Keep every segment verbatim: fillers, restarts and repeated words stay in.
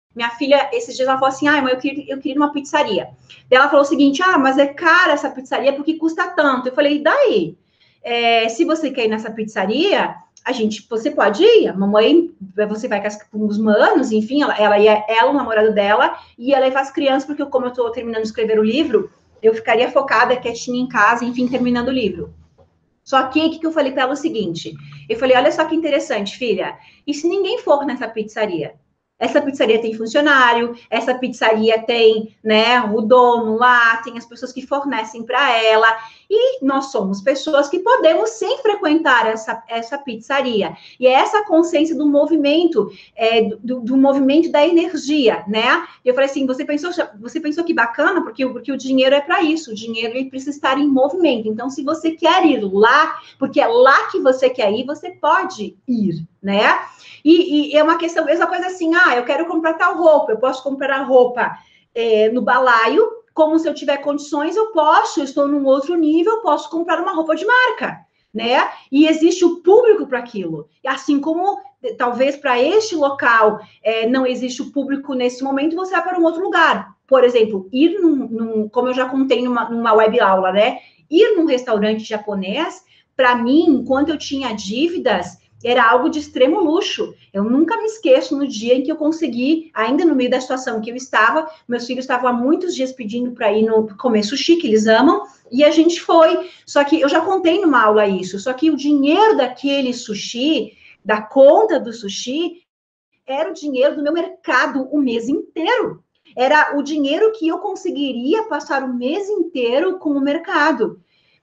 Minha filha, esses dias, ela falou assim, ah, mãe, eu queria, eu queria ir numa pizzaria. Daí ela falou o seguinte, ah, mas é cara essa pizzaria porque custa tanto. Eu falei, e daí? É, se você quer ir nessa pizzaria, a gente, você pode ir. A mamãe, você vai com os manos, enfim, ela, ela ia, ela, o namorado dela, ia levar as crianças, porque como eu tô terminando de escrever o livro, eu ficaria focada, quietinha em casa, enfim, terminando o livro. Só que o que, que eu falei para ela o seguinte? Eu falei, olha só que interessante, filha. E se ninguém for nessa pizzaria? Essa pizzaria tem funcionário, essa pizzaria tem, né, o dono lá, tem as pessoas que fornecem para ela, e nós somos pessoas que podemos sim frequentar essa, essa pizzaria. E é essa consciência do movimento, é, do, do movimento da energia, né? Eu falei assim, você pensou, você pensou que bacana, porque, porque o dinheiro é para isso, o dinheiro ele precisa estar em movimento. Então, se você quer ir lá, porque é lá que você quer ir, você pode ir, né? E, e é uma questão, mesma coisa assim, ah, eu quero comprar tal roupa, eu posso comprar a roupa é, no balaio, como se eu tiver condições, eu posso, eu estou num outro nível, eu posso comprar uma roupa de marca, né? E existe o público para aquilo. Assim como, talvez, para este local é, não existe o público nesse momento, você vai para um outro lugar. Por exemplo, ir num, num como eu já contei numa, numa web aula, né? Ir num restaurante japonês, para mim, enquanto eu tinha dívidas, era algo de extremo luxo. Eu nunca me esqueço no dia em que eu consegui, ainda no meio da situação que eu estava, meus filhos estavam há muitos dias pedindo para ir no comer sushi, que eles amam, e a gente foi. Só que eu já contei numa aula isso, só que o dinheiro daquele sushi, da conta do sushi, era o dinheiro do meu mercado o mês inteiro. Era o dinheiro que eu conseguiria passar o mês inteiro com o mercado.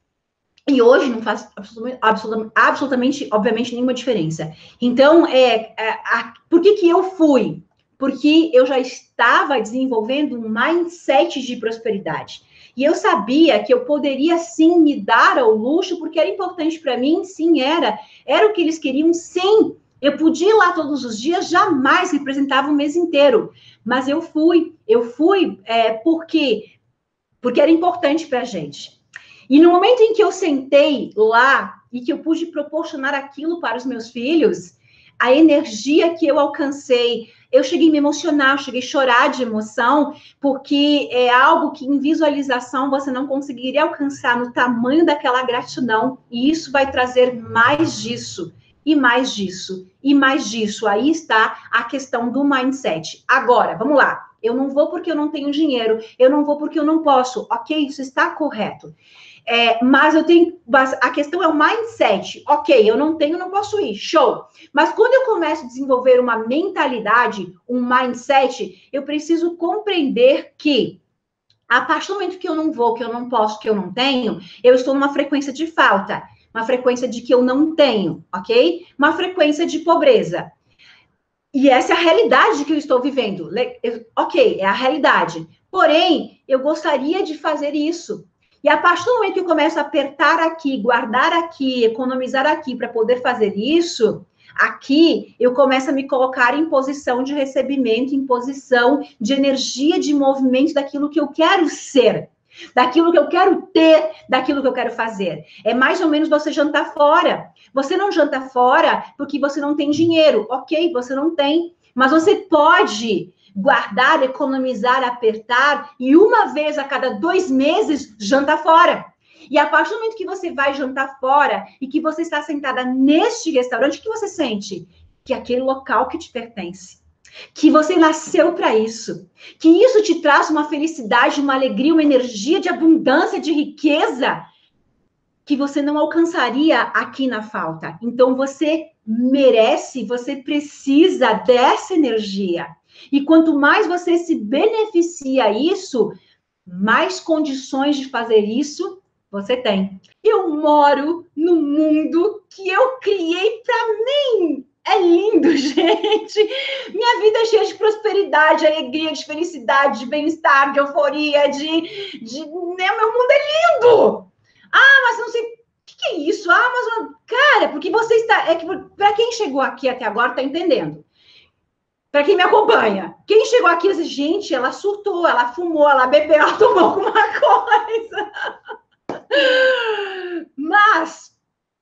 E hoje não faz absolutamente, absolutamente, absolutamente, obviamente, nenhuma diferença. Então, é, é a, por que, que eu fui? Porque eu já estava desenvolvendo um mindset de prosperidade. E eu sabia que eu poderia, sim, me dar ao luxo, porque era importante para mim, sim, era. Era o que eles queriam, sim. Eu podia ir lá todos os dias, jamais representava o mês inteiro. Mas eu fui. Eu fui é, porque, porque era importante para a gente. E no momento em que eu sentei lá e que eu pude proporcionar aquilo para os meus filhos, a energia que eu alcancei, eu cheguei a me emocionar, eu cheguei a chorar de emoção, porque é algo que em visualização você não conseguiria alcançar no tamanho daquela gratidão, e isso vai trazer mais disso, e mais disso, e mais disso. Aí está a questão do mindset. Agora, vamos lá. Eu não vou porque eu não tenho dinheiro, eu não vou porque eu não posso. Ok, isso está correto. É, mas eu tenho. Mas a questão é o mindset. Ok, eu não tenho, não posso ir. Show. Mas quando eu começo a desenvolver uma mentalidade, um mindset, eu preciso compreender que a partir do momento que eu não vou, que eu não posso, que eu não tenho, eu estou numa frequência de falta, uma frequência de que eu não tenho, ok? Uma frequência de pobreza. E essa é a realidade que eu estou vivendo. Ok, é a realidade. Porém, eu gostaria de fazer isso. E a partir do momento que eu começo a apertar aqui, guardar aqui, economizar aqui para poder fazer isso, aqui eu começo a me colocar em posição de recebimento, em posição de energia, de movimento daquilo que eu quero ser, daquilo que eu quero ter, daquilo que eu quero fazer. É mais ou menos você jantar fora. Você não janta fora porque você não tem dinheiro. Ok, você não tem. Mas você pode guardar, economizar, apertar e uma vez a cada dois meses janta fora. E a partir do momento que você vai jantar fora e que você está sentada neste restaurante, o que você sente? Que é aquele local que te pertence. Que você nasceu para isso. Que isso te traz uma felicidade, uma alegria, uma energia de abundância, de riqueza que você não alcançaria aqui na falta. Então você merece, você precisa dessa energia. E quanto mais você se beneficia isso, mais condições de fazer isso você tem. Eu moro no mundo que eu criei para mim. É lindo, gente. Minha vida é cheia de prosperidade, alegria, de felicidade, de bem-estar, de euforia, de, de... Né? Meu mundo é lindo. Ah, mas não sei... O que, que é isso? Ah, mas... Cara, porque você está... É que para quem chegou aqui até agora, está entendendo. Para quem me acompanha. Quem chegou aqui, diz, gente, ela surtou, ela fumou, ela bebeu, ela tomou alguma coisa. Mas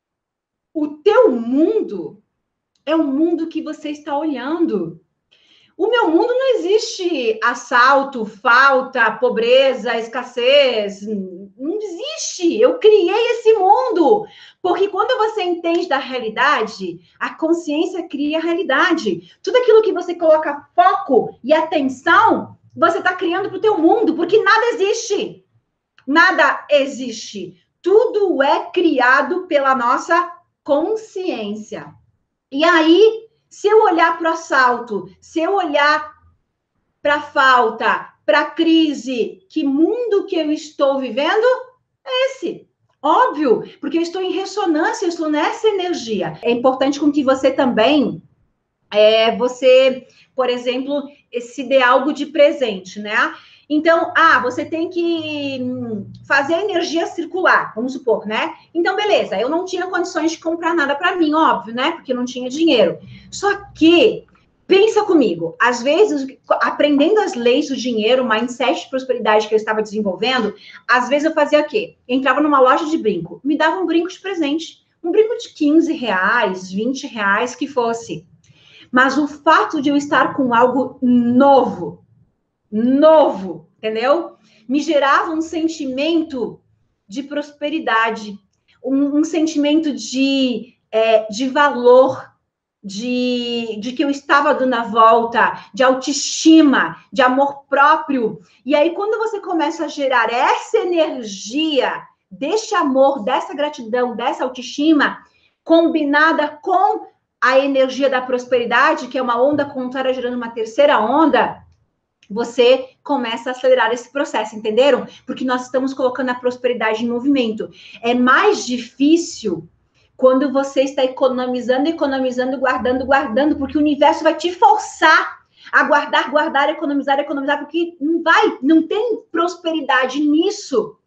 o teu mundo é o mundo que você está olhando. O meu mundo não existe assalto, falta, pobreza, escassez. Não existe. Eu criei esse mundo. Porque quando você entende da realidade, a consciência cria a realidade. Tudo aquilo que você coloca foco e atenção, você está criando para o teu mundo, porque nada existe. Nada existe. Tudo é criado pela nossa consciência. E aí, se eu olhar para o assalto, se eu olhar para a falta, para a crise, que mundo que eu estou vivendo? É esse. Óbvio, porque eu estou em ressonância, eu estou nessa energia. É importante com que você também, é, você, por exemplo, se dê algo de presente, né? Então, ah, você tem que fazer a energia circular, vamos supor, né? Então, beleza, eu não tinha condições de comprar nada para mim, óbvio, né? Porque eu não tinha dinheiro. Só que, pensa comigo, às vezes, aprendendo as leis do dinheiro, o mindset de prosperidade que eu estava desenvolvendo, às vezes eu fazia o quê? Eu entrava numa loja de brinco, me dava um brinco de presente. Um brinco de quinze reais, vinte reais, que fosse. Mas o fato de eu estar com algo novo, novo, entendeu? Me gerava um sentimento de prosperidade, um, um sentimento de, é, de valor, de, de que eu estava dando a volta, de autoestima, de amor próprio. E aí, quando você começa a gerar essa energia, desse amor, dessa gratidão, dessa autoestima, combinada com a energia da prosperidade, que é uma onda contrária gerando uma terceira onda, você começa a acelerar esse processo, entenderam? Porque nós estamos colocando a prosperidade em movimento. É mais difícil quando você está economizando, economizando, guardando, guardando, porque o universo vai te forçar a guardar, guardar, economizar, economizar, porque não vai, não tem prosperidade nisso.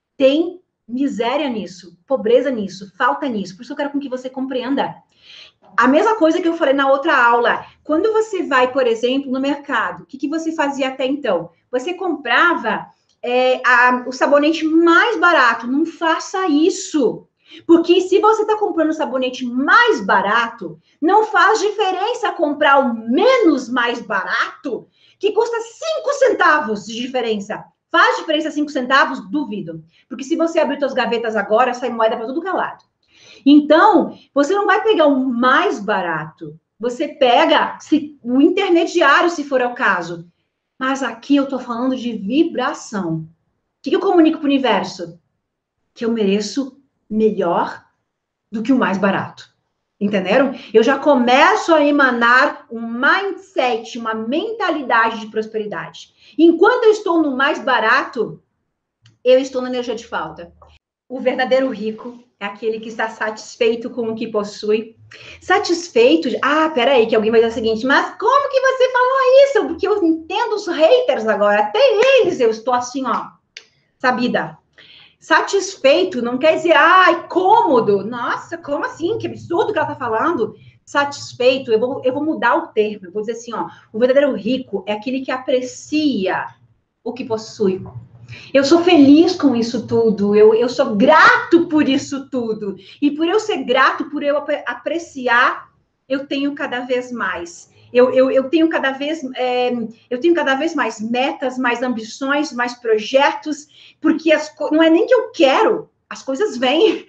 Tem miséria nisso, pobreza nisso, falta nisso. Por isso eu quero com que você compreenda. A mesma coisa que eu falei na outra aula. Quando você vai, por exemplo, no mercado, o que, que você fazia até então? Você comprava é, a, o sabonete mais barato. Não faça isso. Porque se você está comprando o sabonete mais barato, não faz diferença comprar o menos mais barato, que custa cinco centavos de diferença. Faz diferença cinco centavos? Duvido. Porque se você abrir suas gavetas agora, sai moeda para tudo que é lado. Então, você não vai pegar o mais barato. Você pega se, o intermediário, se for o caso. Mas aqui eu estou falando de vibração. O que, que eu comunico para o universo? Que eu mereço melhor do que o mais barato. Entenderam? Eu já começo a emanar um mindset, uma mentalidade de prosperidade. Enquanto eu estou no mais barato, eu estou na energia de falta. O verdadeiro rico é aquele que está satisfeito com o que possui. Satisfeito de... Ah, peraí, que alguém vai dizer o seguinte, mas como que você falou isso? Porque eu entendo os haters agora, até eles eu estou assim, ó, sabida. Satisfeito não quer dizer, ai, cômodo. Nossa, como assim? Que absurdo que ela tá falando. Satisfeito, eu vou, eu vou mudar o termo, eu vou dizer assim, ó, o verdadeiro rico é aquele que aprecia o que possui. Eu sou feliz com isso tudo, eu, eu sou grato por isso tudo. E por eu ser grato, por eu apreciar, eu tenho cada vez mais. Eu, eu, eu, tenho cada vez, é, eu tenho cada vez mais metas, mais ambições, mais projetos, porque as, não é nem que eu quero, as coisas vêm.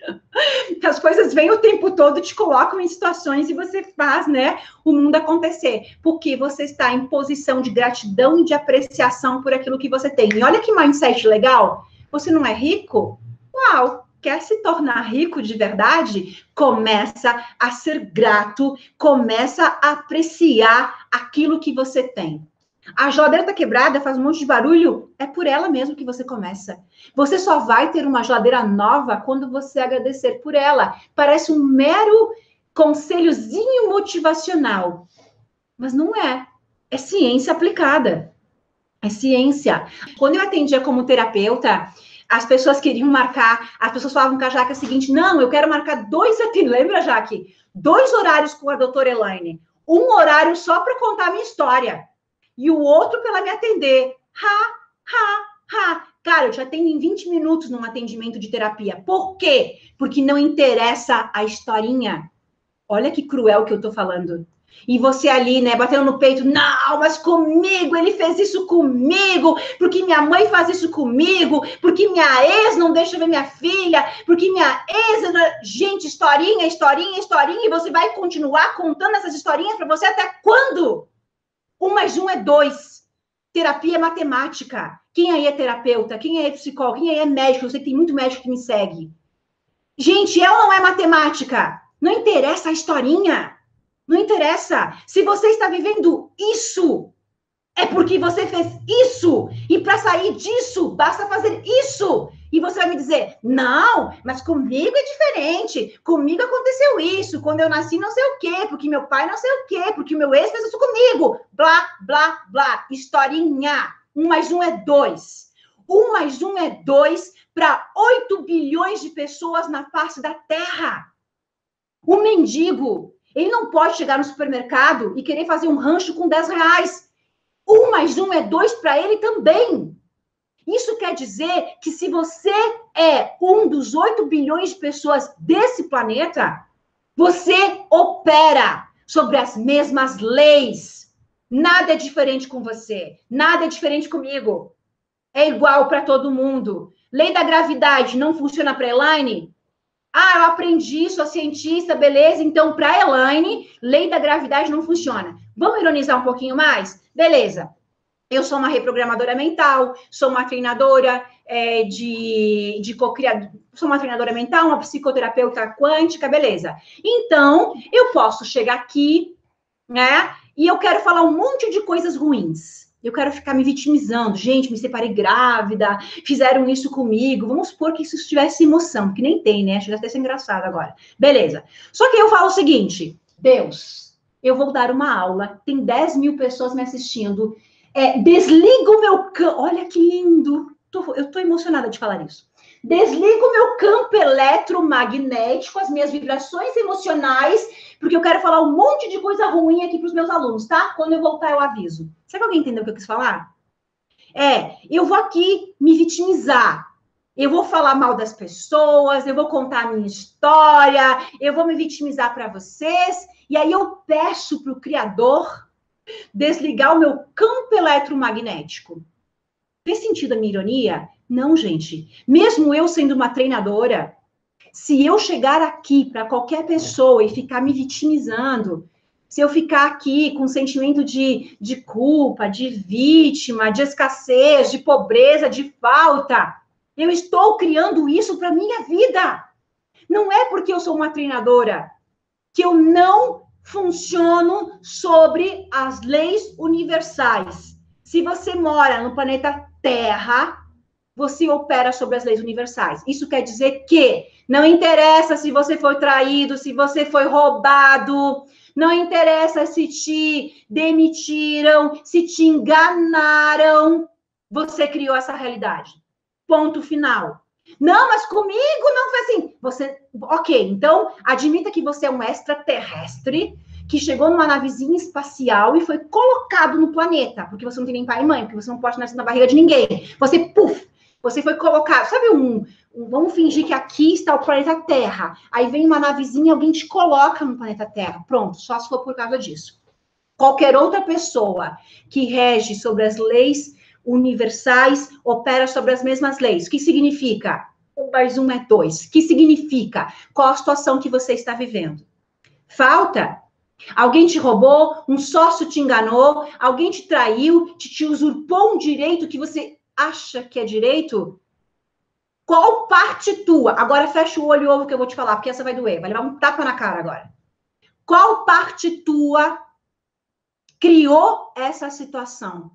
As coisas vêm o tempo todo, te colocam em situações e você faz, né, o mundo acontecer. Porque você está em posição de gratidão e de apreciação por aquilo que você tem. E olha que mindset legal. Você não é rico? Uau! Quer se tornar rico de verdade? Começa a ser grato, começa a apreciar aquilo que você tem. A geladeira tá quebrada, faz um monte de barulho, é por ela mesmo que você começa. Você só vai ter uma geladeira nova quando você agradecer por ela. Parece um mero conselhozinho motivacional, mas não é. É ciência aplicada. É ciência. Quando eu atendia como terapeuta, as pessoas queriam marcar, as pessoas falavam com a Jaque o seguinte, não, eu quero marcar dois atendimentos, lembra, Jaque? Dois horários com a doutora Elaine. Um horário só para contar a minha história. E o outro para ela me atender. Ha, ha, ha. Cara, eu já atendo em vinte minutos num atendimento de terapia. Por quê? Porque não interessa a historinha. Olha que cruel que eu tô falando. E você ali, né, batendo no peito, não, mas comigo, ele fez isso comigo, porque minha mãe faz isso comigo, porque minha ex não deixa eu ver minha filha, porque minha ex... Gente, historinha, historinha, historinha, e você vai continuar contando essas historinhas para você até quando? Um mais um é dois. Terapia é matemática. Quem aí é terapeuta? Quem aí é psicólogo? Quem aí é médico? Eu sei que tem muito médico que me segue. Gente, é ou não é matemática? Não interessa a historinha. Não interessa. Se você está vivendo isso, é porque você fez isso. E para sair disso, basta fazer isso. E você vai me dizer, não, mas comigo é diferente. Comigo aconteceu isso. Quando eu nasci, não sei o quê. Porque meu pai não sei o quê. Porque meu ex fez isso comigo. Blá, blá, blá. Historinha. Um mais um é dois. Um mais um é dois para oito bilhões de pessoas na face da Terra. O mendigo, ele não pode chegar no supermercado e querer fazer um rancho com dez reais. Um mais um é dois para ele também. Isso quer dizer que se você é um dos oito bilhões de pessoas desse planeta, você opera sobre as mesmas leis. Nada é diferente com você. Nada é diferente comigo. É igual para todo mundo. Lei da gravidade não funciona para a Elaine? Ah, eu aprendi, sou cientista, beleza. Então, para a Elaine, lei da gravidade não funciona. Vamos ironizar um pouquinho mais? Beleza. Eu sou uma reprogramadora mental, sou uma treinadora é, de, de co-criador, sou uma treinadora mental, uma psicoterapeuta quântica, beleza. Então, eu posso chegar aqui, né? E eu quero falar um monte de coisas ruins. Eu quero ficar me vitimizando. Gente, me separei grávida, fizeram isso comigo. Vamos supor que isso tivesse emoção, que nem tem, né? Acho que até ser engraçado agora. Beleza. Só que eu falo o seguinte, Deus, eu vou dar uma aula, tem dez mil pessoas me assistindo. É, desliga o meu campo. Olha que lindo. Tô, eu tô emocionada de falar isso. Desliga o meu campo eletromagnético, as minhas vibrações emocionais, porque eu quero falar um monte de coisa ruim aqui para os meus alunos, tá? Quando eu voltar, eu aviso. Será que alguém entendeu o que eu quis falar? É, eu vou aqui me vitimizar. Eu vou falar mal das pessoas, eu vou contar a minha história, eu vou me vitimizar para vocês, e aí eu peço para o Criador desligar o meu campo eletromagnético. Fez sentido a minha ironia? Não, gente. Mesmo eu sendo uma treinadora, se eu chegar aqui para qualquer pessoa e ficar me vitimizando, se eu ficar aqui com sentimento de, de culpa, de vítima, de escassez, de pobreza, de falta, eu estou criando isso para minha vida. Não é porque eu sou uma treinadora que eu não funciono sobre as leis universais. Se você mora no planeta Terra, você opera sobre as leis universais. Isso quer dizer que não interessa se você foi traído, se você foi roubado, não interessa se te demitiram, se te enganaram, você criou essa realidade. Ponto final. Não, mas comigo não foi assim. Você, ok, então admita que você é um extraterrestre que chegou numa navezinha espacial e foi colocado no planeta, porque você não tem nem pai e mãe, porque você não pode nascer na barriga de ninguém. Você, puf, você foi colocado. Sabe um, um... Vamos fingir que aqui está o planeta Terra. Aí vem uma navezinha e alguém te coloca no planeta Terra. Pronto, só se for por causa disso. Qualquer outra pessoa que rege sobre as leis universais opera sobre as mesmas leis. O que significa? Um mais um é dois. O que significa? Qual a situação que você está vivendo? Falta? Alguém te roubou? Um sócio te enganou? Alguém te traiu? Te, te usurpou um direito que você acha que é direito? Qual parte tua? Agora fecha o olho e ouve o que eu vou te falar, porque essa vai doer. Vai levar um tapa na cara agora. Qual parte tua criou essa situação?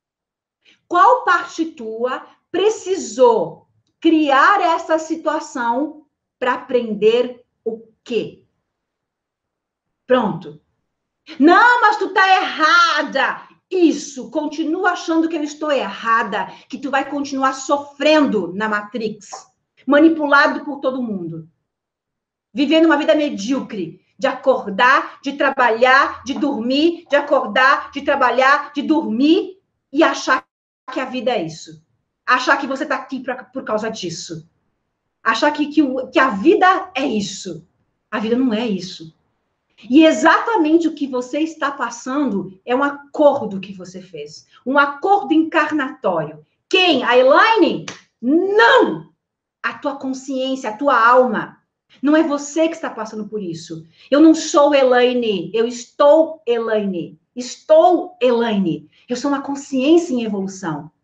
Qual parte tua precisou criar essa situação para aprender o quê? Pronto. Não, mas tu tá errada. Isso, continua achando que eu estou errada, que tu vai continuar sofrendo na Matrix, manipulado por todo mundo. Vivendo uma vida medíocre, de acordar, de trabalhar, de dormir, de acordar, de trabalhar, de dormir e achar que a vida é isso. Achar que você está aqui pra, por causa disso. Achar que, que, que a vida é isso. A vida não é isso. E exatamente o que você está passando é um acordo que você fez. Um acordo encarnatório. Quem? A Elaine? Não! A tua consciência, a tua alma. Não é você que está passando por isso. Eu não sou Elaine, eu estou Elaine. Estou Elaine. Eu sou uma consciência em evolução.